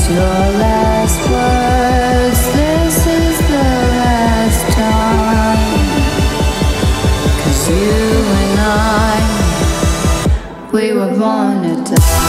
your last words? This is the last time. 'Cause you and I, we were born to die.